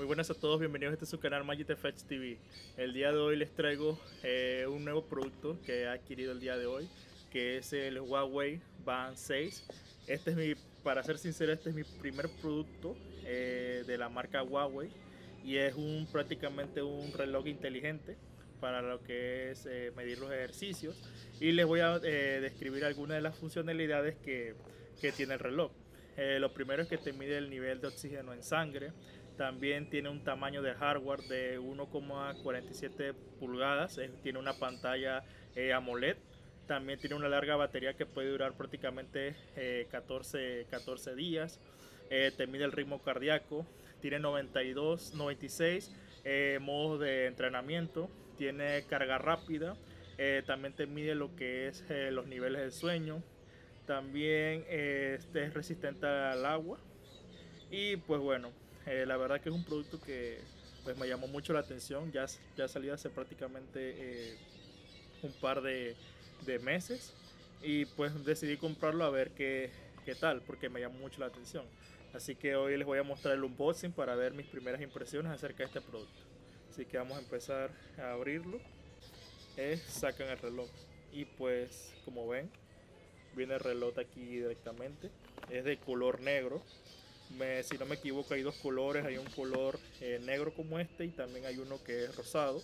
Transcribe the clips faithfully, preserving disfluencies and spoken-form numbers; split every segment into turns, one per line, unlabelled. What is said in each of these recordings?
Muy buenas a todos, bienvenidos a este su canal Magic Effects T V. El día de hoy les traigo eh, un nuevo producto que he adquirido el día de hoy, que es el Huawei Band seis. Este es mi, para ser sincero, este es mi primer producto eh, de la marca Huawei y es un prácticamente un reloj inteligente para lo que es eh, medir los ejercicios, y les voy a eh, describir algunas de las funcionalidades que, que tiene el reloj. Eh, lo primero es que te mide el nivel de oxígeno en sangre. También tiene un tamaño de hardware de uno coma cuarenta y siete pulgadas. Eh, tiene una pantalla eh, AMOLED. También tiene una larga batería que puede durar prácticamente eh, catorce, catorce días. Eh, te mide el ritmo cardíaco. Tiene noventa y dos, noventa y seis eh, modos de entrenamiento. Tiene carga rápida. Eh, también te mide lo que es eh, los niveles de sueño. También eh, este es resistente al agua. Y pues bueno, eh, la verdad que es un producto que pues me llamó mucho la atención. Ya, ya salió hace prácticamente eh, un par de, de meses. Y pues decidí comprarlo a ver qué, qué tal, porque me llamó mucho la atención. Así que hoy les voy a mostrar el unboxing para ver mis primeras impresiones acerca de este producto. Así que vamos a empezar a abrirlo. Es, sacan el reloj. Y pues como ven, viene el reloj aquí directamente. Es de color negro. Me, si no me equivoco, hay dos colores. Hay un color eh, negro como este, y también hay uno que es rosado.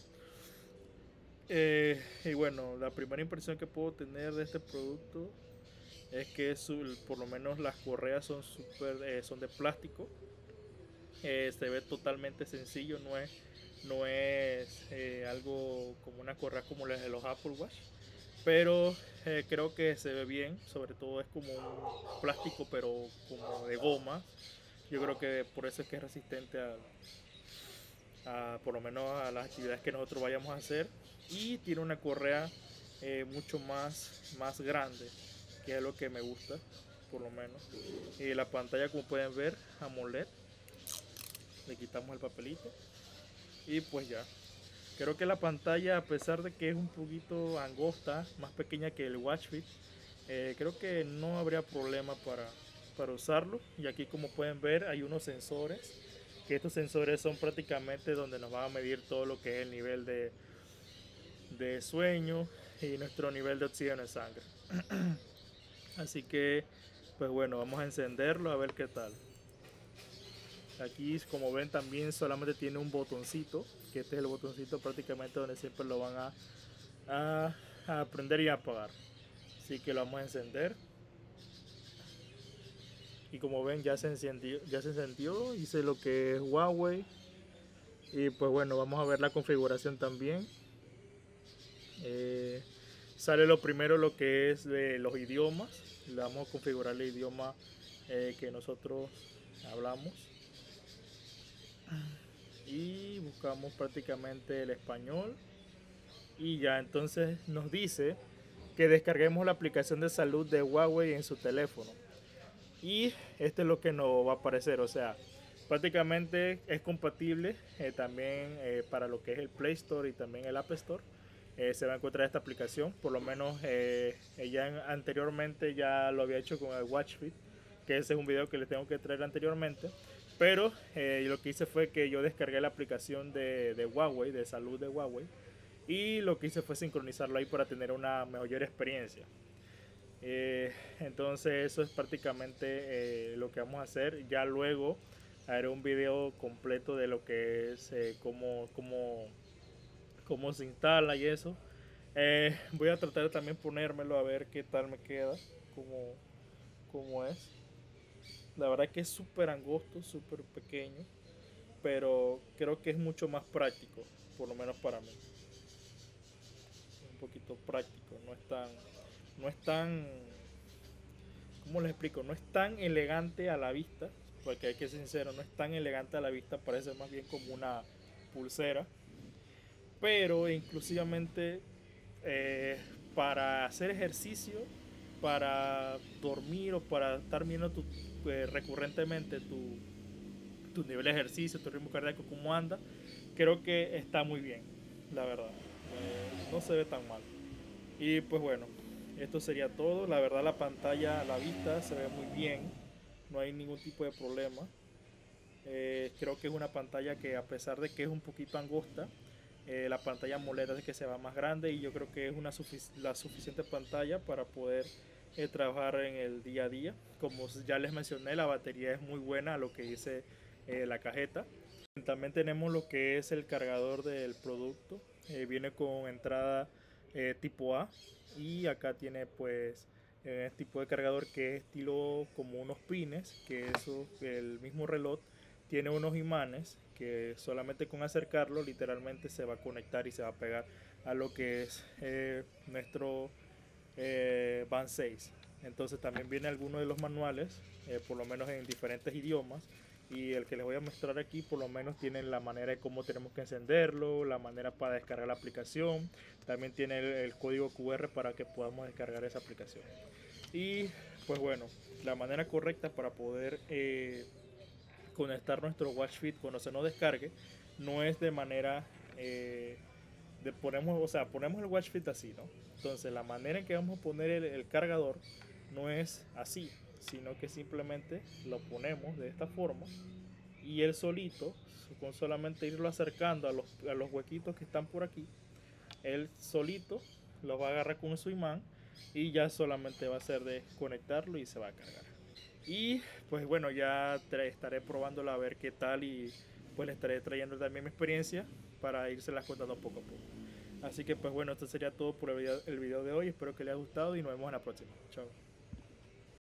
Eh, y bueno, la primera impresión que puedo tener de este producto es que su, por lo menos las correas son super, eh, son de plástico. Eh, se ve totalmente sencillo, no es, no es eh, algo como una correa como las de los Apple Watch, pero eh, creo que se ve bien. Sobre todo es como un plástico pero como de goma. Yo creo que por eso es que es resistente a, a por lo menos a las actividades que nosotros vayamos a hacer. Y tiene una correa eh, mucho más, más grande, que es lo que me gusta por lo menos. Y la pantalla, como pueden ver, AMOLED. Le quitamos el papelito y pues ya. Creo que la pantalla, a pesar de que es un poquito angosta, más pequeña que el Watch Fit, eh, creo que no habría problema para, para usarlo. Y aquí, como pueden ver, hay unos sensores, que estos sensores son prácticamente donde nos van a medir todo lo que es el nivel de, de sueño y nuestro nivel de oxígeno en sangre. Así que, pues bueno, vamos a encenderlo a ver qué tal. Aquí, como ven, también solamente tiene un botoncito, que este es el botoncito prácticamente donde siempre lo van a, a, a prender y apagar. Así que lo vamos a encender. Y como ven, ya se encendió, ya se encendió, hice lo que es Huawei. Y pues bueno, vamos a ver la configuración también. Eh, sale lo primero lo que es de los idiomas. Le vamos a configurar el idioma eh, que nosotros hablamos. Y buscamos prácticamente el español. Y ya entonces nos dice que descarguemos la aplicación de salud de Huawei en su teléfono. Y esto es lo que nos va a aparecer. O sea, prácticamente es compatible eh, también eh, para lo que es el Play Store y también el App Store. Eh, se va a encontrar esta aplicación. Por lo menos eh, ella anteriormente ya lo había hecho con el Watch Fit, que ese es un video que les tengo que traer anteriormente. Pero eh, lo que hice fue que yo descargué la aplicación de, de Huawei, de salud de Huawei, y lo que hice fue sincronizarlo ahí para tener una mejor experiencia. Eh, entonces eso es prácticamente eh, lo que vamos a hacer. Ya luego haré un video completo de lo que es eh, cómo, cómo, cómo se instala y eso. Eh, voy a tratar de también ponérmelo a ver qué tal me queda, cómo, cómo es. La verdad que es súper angosto, súper pequeño, pero creo que es mucho más práctico, por lo menos para mí. Un poquito práctico, no es tan, no es tan, ¿cómo les explico? No es tan elegante a la vista, porque hay que ser sincero, no es tan elegante a la vista, parece más bien como una pulsera, pero inclusivamente eh, para hacer ejercicio, para dormir o para estar viendo tu, eh, recurrentemente tu, tu nivel de ejercicio, tu ritmo cardíaco, cómo anda, creo que está muy bien, la verdad. Eh, no se ve tan mal. Y pues bueno, esto sería todo. La verdad, la pantalla a la vista se ve muy bien, no hay ningún tipo de problema. Eh, creo que es una pantalla que, a pesar de que es un poquito angosta, eh, la pantalla AMOLED hace que se va más grande, y yo creo que es una sufic la suficiente pantalla para poder eh, trabajar en el día a día. Como ya les mencioné, la batería es muy buena, lo que dice eh, la cajeta. También tenemos lo que es el cargador del producto. Eh, viene con entrada eh, tipo A, y acá tiene pues eh, tipo de cargador que es estilo como unos pines, que eso, el mismo reloj tiene unos imanes que solamente con acercarlo literalmente se va a conectar y se va a pegar a lo que es eh, nuestro eh, Band seis. Entonces también viene alguno de los manuales, eh, por lo menos en diferentes idiomas, y el que les voy a mostrar aquí por lo menos tiene la manera de cómo tenemos que encenderlo, la manera para descargar la aplicación, también tiene el, el código Q R para que podamos descargar esa aplicación. Y pues bueno, la manera correcta para poder eh, conectar nuestro Watch Fit cuando se nos descargue no es de manera eh, de ponemos, o sea, ponemos el Watch Fit así, ¿no? Entonces la manera en que vamos a poner el, el cargador no es así, sino que simplemente lo ponemos de esta forma, y él solito, con solamente irlo acercando a los, a los huequitos que están por aquí, él solito lo va a agarrar con su imán, y ya solamente va a ser de conectarlo y se va a cargar. Y pues bueno, ya estaré probándola a ver qué tal, y pues le estaré trayendo también mi experiencia para irse las contando poco a poco. Así que pues bueno, esto sería todo por el video, el video de hoy. Espero que les haya gustado y nos vemos en la próxima. Chao.